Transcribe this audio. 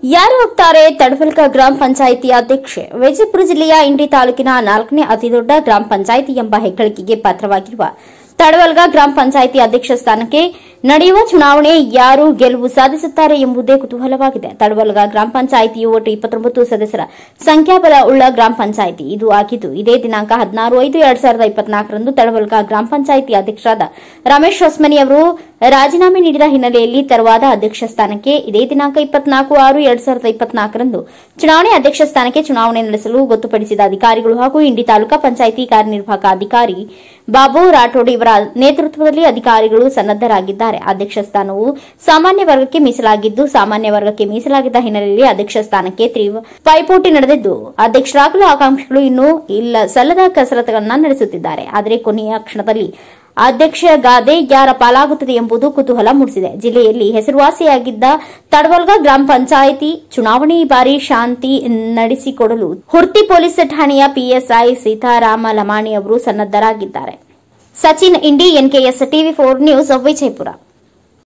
ಯಾರು ಹೋಗ್ತಾರೆ ತಡವಲ್ಗ ಗ್ರಾಮ ಪಂಚಾಯಿತಿ ಅಧ್ಯಕ್ಷೆ ವಿಜಯಪುರ ಜಿಲ್ಲೆಯ ಇಂಡಿ ತಾಲೂಕಿನ 4ನೇ ಅತಿದೊಡ್ಡ ಗ್ರಾಮ ಪಂಚಾಯಿತಿ ಎಂಬ ಹೆಗ್ಗಳಿಕೆಗೆ ಪಾತ್ರವಾಗಿರುವ ತಡವಲ್ಗ ಗ್ರಾಮ ಪಂಚಾಯಿತಿ ಅಧ್ಯಕ್ಷ ಸ್ಥಾನಕ್ಕೆ ನಡೆಯುವ ಚುನಾವಣೆ ಯಾರು ಗೆಲುವು ಸಾಧಿಸುತ್ತಾರೆ ಎಂಬುದೇ ಕುತೂಹಲವಾಗಿದೆ. ತಡವಲ್ಗ ಗ್ರಾಮ ಪಂಚಾಯಿತಿಯು ಒಟ್ಟು 29 ಸದಸ್ಯರ ಸಂಖ್ಯಾಬಲ ಉಳ್ಳ ಗ್ರಾಮ ಪಂಚಾಯಿತಿ ಇದು ಆಗಿದ್ದು ಇದೇ ದಿನಾಂಕ 16/5/2024ರಂದು ತಡವಲ್ಗ ಗ್ರಾಮ ಪಂಚಾಯಿತಿ ಅಧ್ಯಕ್ಷರಾದ ರಮೇಶ್ ಹೊಸ್ಮನಿ ಅವರು ರಾಜೀನಾಮೆ ನೀಡಿದ ಹಿನ್ನೆಲೆಯಲ್ಲಿ ತೆರವಾದ ಅಧ್ಯಕ್ಷ ಸ್ಥಾನಕ್ಕೆ ಇದೇ ದಿನಾಂಕ 24/6/2024ರಂದು ಚುನಾವಣೆ ಅಧ್ಯಕ್ಷ ಸ್ಥಾನಕ್ಕೆ ಚುನಾವಣೆ ನಡೆಸಲು ಗೊತ್ತುಪಡಿಸಿದ ಅಧಿಕಾರಿಗಳು ಹಾಗೂ ಇಂಡಿ ತಾಲೂಕಾ ಪಂಚಾಯಿತಿ ಕಾರ್ಯನಿರ್ವಾಹಕ ಅಧಿಕಾರಿ ಬಾಬು ರಾಠೋಡ್ ಇವರ ನೇತೃತ್ವದಲ್ಲಿ ಅಧಿಕಾರಿಗಳು ಸನ್ನದ್ದರಾಗಿದ್ದಾರೆ. ಅಧ್ಯಕ್ಷ ಸ್ಥಾನವು ಸಾಮಾನ್ಯ ವರ್ಗಕ್ಕೆ ಮೀಸಲಾಗಿದ್ದು ಸಾಮಾನ್ಯ ವರ್ಗಕ್ಕೆ ಮೀಸಲಾಗಿದ್ದ ಹಿನ್ನೆಲೆಯಲ್ಲಿ ಅಧ್ಯಕ್ಷ ಸ್ಥಾನಕ್ಕೆ ತೀವ್ರ ಪೈಪೋಟಿ ನಡೆದಿದ್ದು ಅಧ್ಯಕ್ಷರಾಗಲು ಆಕಾಂಕ್ಷಿಗಳು ಇನ್ನೂ ಸಲ್ಲದ ಕಸರತ್ತುಗಳನ್ನು ನಡೆಸುತ್ತಿದ್ದಾರೆ. ಆದರೆ ಕೊನೆಯ ಕ್ಷಣದಲ್ಲಿ ಅಧ್ಯಕ್ಷ ಗಾದೆ ಯಾರ ಪಾಲಾಗುತ್ತದೆ ಎಂಬುದು ಕುತೂಹಲ ಮೂಡಿಸಿದೆ. ಜಿಲ್ಲೆಯಲ್ಲಿ ಹೆಸರುವಾಸಿಯಾಗಿದ್ದ ತಡವಲ್ಗ ಗ್ರಾಮ ಪಂಚಾಯಿತಿ ಚುನಾವಣೆ ಈ ಬಾರಿ ಶಾಂತಿ ನಡೆಸಿಕೊಡಲು ಹುರ್ತಿ ಪೊಲೀಸ್ ಠಾಣೆಯ ಪಿಎಸ್ಐ ಸೀತಾರಾಮ ಲಮಾಣಿ ಅವರು ಸನ್ನದ್ದರಾಗಿದ್ದಾರೆ. Sachin Indi, NKS TV4 news, Vijayapura.